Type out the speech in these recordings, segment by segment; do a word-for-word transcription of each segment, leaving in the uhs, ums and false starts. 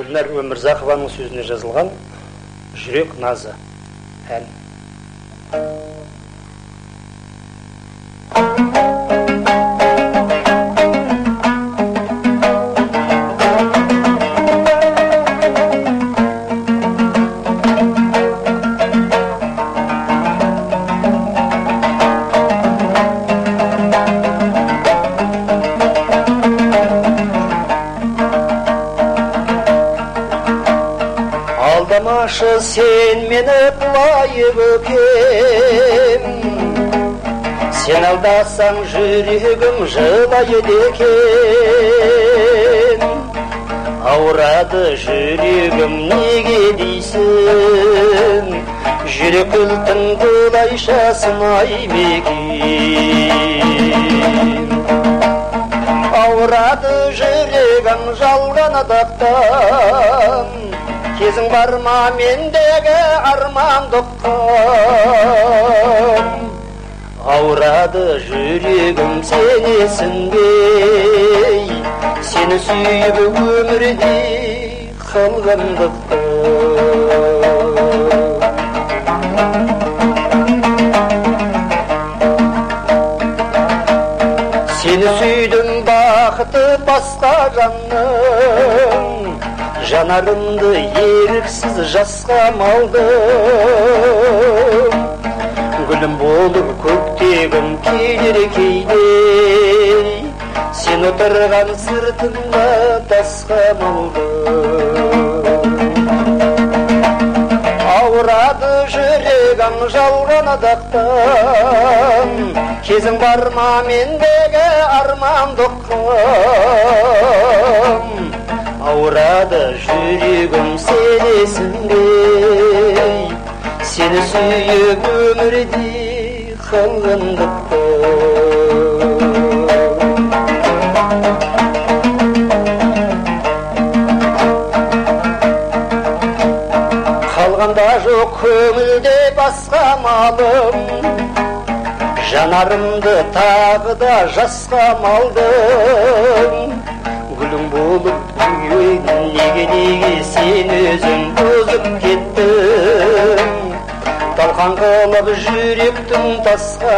Гүлнар Өмірзақованың сөзіне жазылған «Жүрек назы» ән. Алдамашы сен мені бұлай бөкем, сен алдасаң жүрегім жылайды екен. Ауырады жүрегім неге дейсің, жүрек кілтін бұлайша сынай мекен. Ауырады жүрегім жалған адақтан, кезің бар ма мендегі армандыққа? Ауырады жүрегім сенесінбей, сені сүйіп өмірде қалғандыққа. Сені сүйдім бақыты басқа жанның, жанарымды еріксіз жасқа малдым. Гүлім болып көктегім келер кейде, сен отырған сыртыңда тасқа малдым. Ауырады жүрегім жалған адақтан, кезің бар ма мендегі армандыққа? Ауырады жүрегім сенесінбей, сені сүйіп өмірде қалғандыққа. Қалғанда жоқ көңілде басқа малым, жанарымды тағы да жасқа малдым. Гүлің болып күйейін, неге-неге сен өзің бұзып кеттің. Талқан қылып жүректің тасқа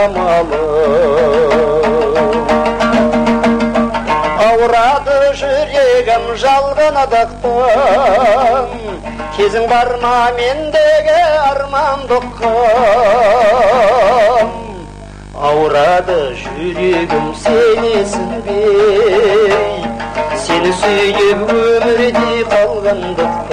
малым. Ауырады жүрегім жалған адақтан, кезің бар ма мендегі армандыққа? Ауырады жүрегім сенесінбей, сені сүйіп өмірде қалғандыққа.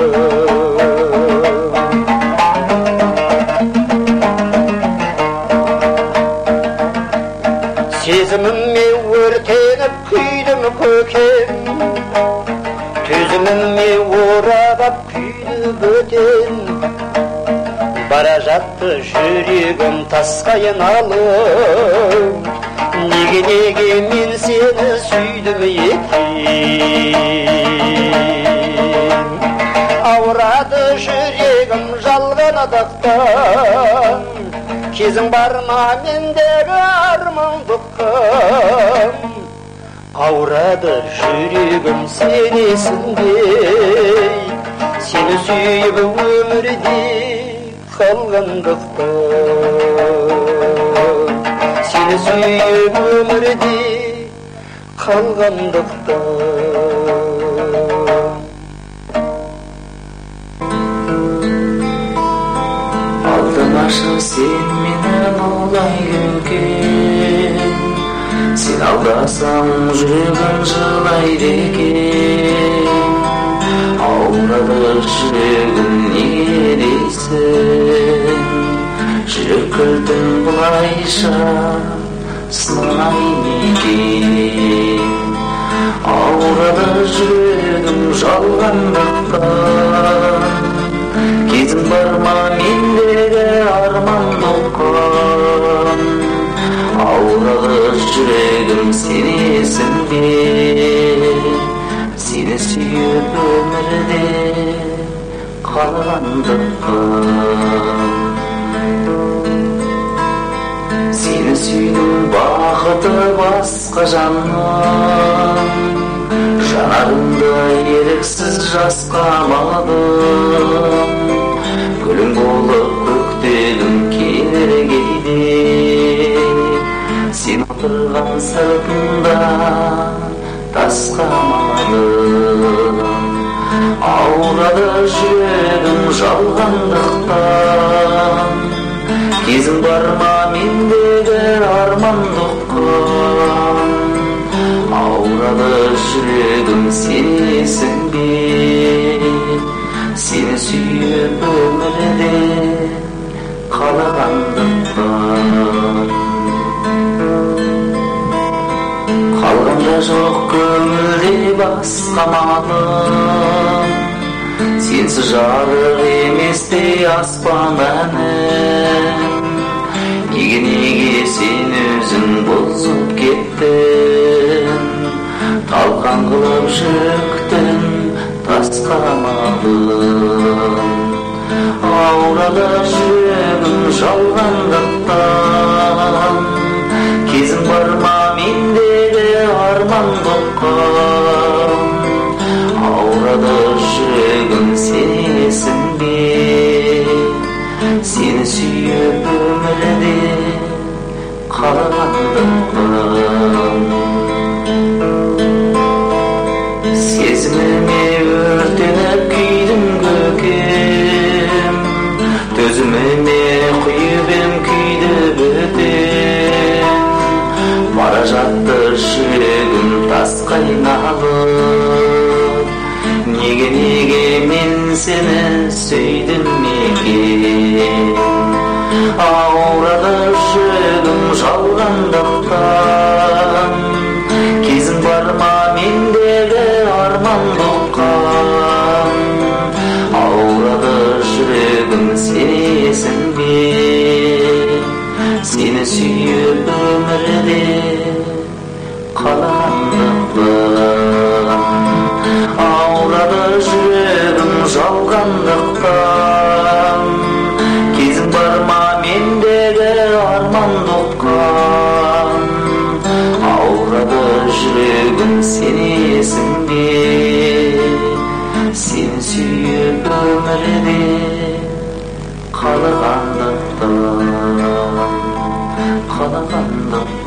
Сезіміме өртеніп күйдім көкем, төзіміме орағап күйді бөтен. Бара жатты жүрегім тасқа айналып, неге-неге мен сені сүйдім екен. Ауырады жүрегім жалған адақтан, кезің бар ма мендегі армандыққа? Ауырады жүрегім сенесінбей, сені сүйіп өмірде қалғандықта. Сені сүйіп өмірде қалғандықта. Алдамашы сен мені бұлай бөкем, сен алдасаң жүрегім жылайды екен. Ауырады жүрегім неге дейсің, жүрек кілтін бұлайша сынай мекен. Ауырады жүрегім жалғандықтан, кезің бар ма мендегі армандыққа? Ауырады жүрегім сенесінбей, сені сүйіп өмірде қалғандыққа. Сені сүйдім бақыты басқа жанның, жанарымда еріксіз жасқа маладым, гүлің болып көктедім келер кейде, сен отырған сыртында тасқа маладым. Ауырады жүрегім жалғандықтан, кезің бар ма мендегі армандыққан. Ауырады жүрегім сенесің бе, сені сүйіп өмірде қалағандықтан. Қалғанда жоқ көңілде басқа малым, сенсіз жарық еместей аспан әнім. Неге неге сен өзің бұзып кеттің, талқан қылып жүктің тасқа малым. Ауырады жүрегім жалғандықтан, кезің бар ма мендегі армандыққан. Ауырады жүрегім сенесің бе, сені сүйіп өмірде қалағандықтан. Сезіміме өртеніп күйдім көкем, төзіміме құйып ем күйді бөтен. Бара жатты жүрегім тасқа айналып, неге неге мен сені сүйдім екен. Ауырады жүрегім жалғандықтан, кезің бар ма мендегі армандыққан. Ауырады жүрегім сенесің бе, сені сүйіп өмірде қалағандықтан. Ауырады жүрегім жалғандықтан, кезің бар ма мендегі армандыққан. Ауырады жүрегім сенесің бе, сені сүйіп өмірде қалағандықтан. қалағандықтан.